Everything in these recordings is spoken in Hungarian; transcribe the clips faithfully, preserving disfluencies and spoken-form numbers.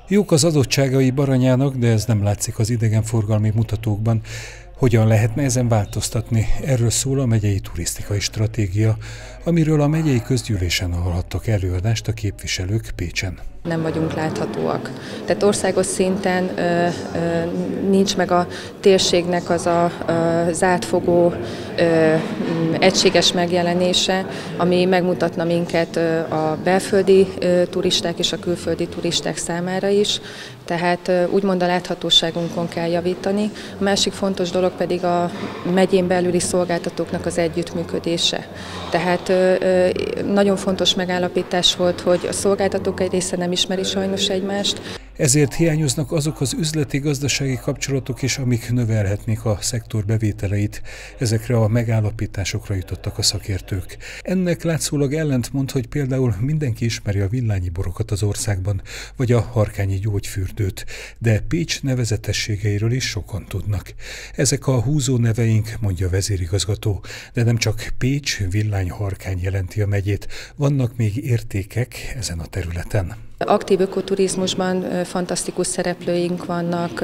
Jók az adottságai Baranyának, de ez nem látszik az idegenforgalmi mutatókban. Hogyan lehetne ezen változtatni? Erről szól a megyei turisztikai stratégia, amiről a megyei közgyűlésen hallhattak előadást a képviselők Pécsen. Nem vagyunk láthatóak. Tehát országos szinten ö, ö, nincs meg a térségnek az a, az átfogó, ö, egységes megjelenése, ami megmutatna minket ö, a belföldi ö, turisták és a külföldi turisták számára is. Tehát ö, úgymond a láthatóságunkon kell javítani. A másik fontos dolog pedig a megyén belüli szolgáltatóknak az együttműködése. Tehát ö, ö, nagyon fontos megállapítás volt, hogy a szolgáltatók egy része nem ismeri sajnos egymást. Ezért hiányoznak azok az üzleti-gazdasági kapcsolatok is, amik növelhetnék a szektor bevételeit. Ezekre a megállapításokra jutottak a szakértők. Ennek látszólag ellentmond, hogy például mindenki ismeri a villányi borokat az országban, vagy a harkányi gyógyfürdőt, de Pécs nevezetességeiről is sokan tudnak. Ezek a húzó neveink, mondja a vezérigazgató, de nem csak Pécs, villány-harkány jelenti a megyét, vannak még értékek ezen a területen. Aktív ökoturizmusban fantasztikus szereplőink vannak,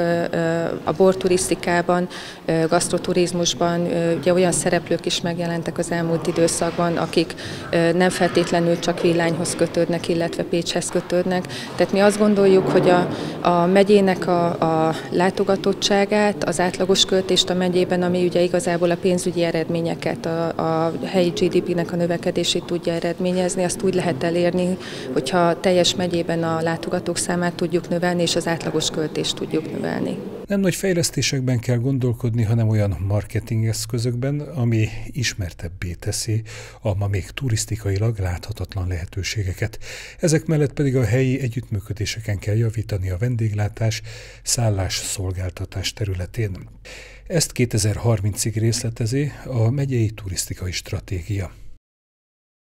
a borturisztikában, gasztroturizmusban, ugye olyan szereplők is megjelentek az elmúlt időszakban, akik nem feltétlenül csak Villányhoz kötődnek, illetve Pécshez kötődnek. Tehát mi azt gondoljuk, hogy a, a megyének a, a látogatottságát, az átlagos költést a megyében, ami ugye igazából a pénzügyi eredményeket, a, a helyi gé dé pének a növekedését tudja eredményezni, azt úgy lehet elérni, hogyha teljes megyében a látogatók számát tudjuk növelni, és az átlagos költést tudjuk növelni. Nem nagy fejlesztésekben kell gondolkodni, hanem olyan marketingeszközökben, ami ismertebbé teszi a ma még turisztikailag láthatatlan lehetőségeket. Ezek mellett pedig a helyi együttműködéseken kell javítani a vendéglátás, szállás-szolgáltatás területén. Ezt kétezer-harmincig részletezi a megyei turisztikai stratégia.